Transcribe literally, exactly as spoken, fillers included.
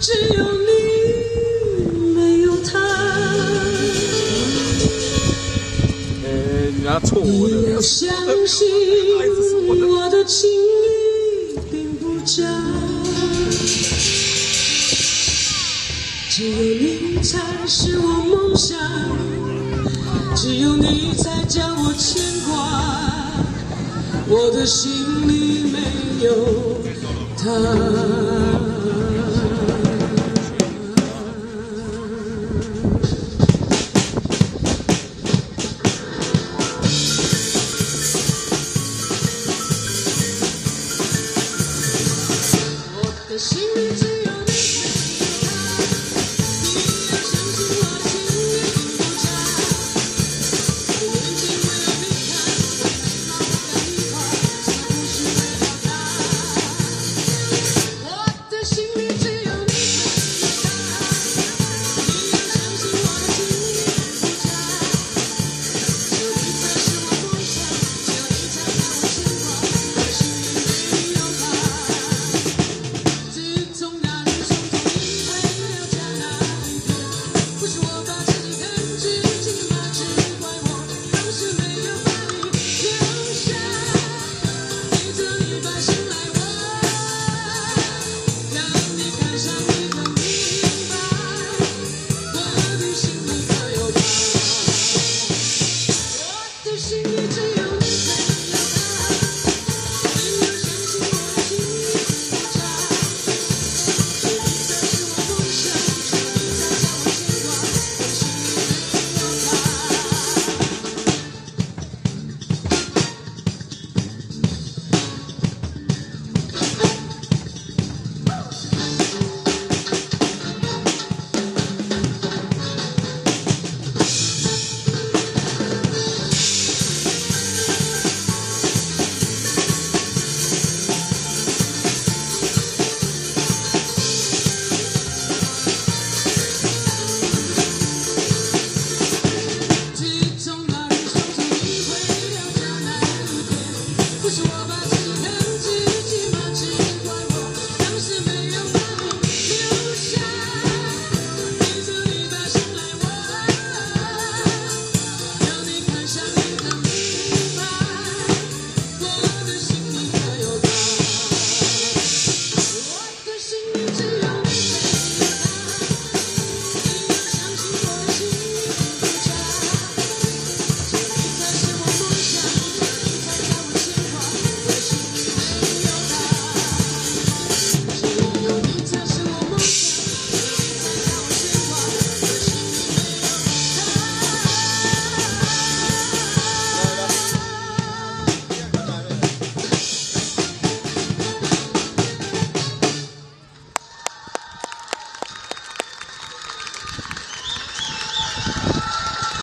只有你没有他。 呃，你要错我的。 你要相信我的情意并不假，只有你才是我梦想，只有你才叫我牵挂。我的心里没有他。我的心里只有你，没有他。你要相信我的情意并不假，我眼睛为了你看，我眉毛在一块，这不是为了他。我的心里。